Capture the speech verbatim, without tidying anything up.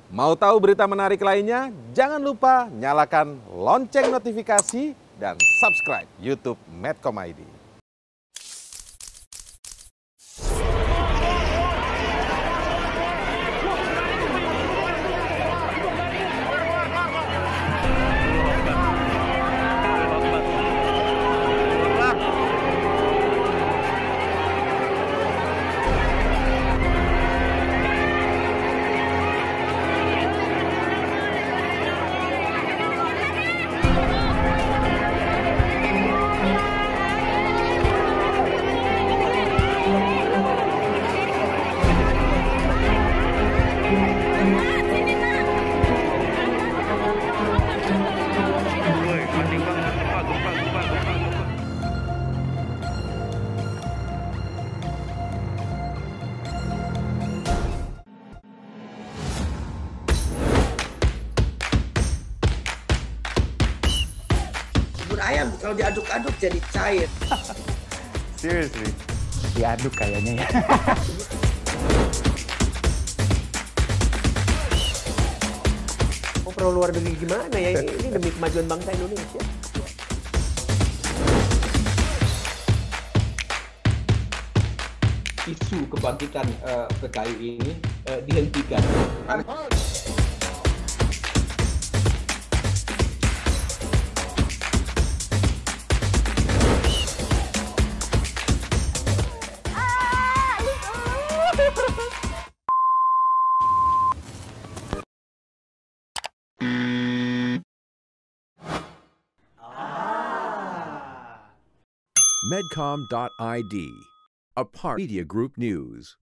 Mau tahu berita menarik lainnya? Jangan lupa nyalakan lonceng notifikasi dan subscribe YouTube Medcom I D. Bubur ayam kalau diaduk-aduk jadi cair. Seriously? Diaduk kayaknya ya. Oh, perlu luar negeri gimana ya? Ini, ini demi kemajuan bangsa Indonesia. Isu kebangkitan uh, P K I ini uh, dihentikan. Medcom dot I D, a part Media Group News.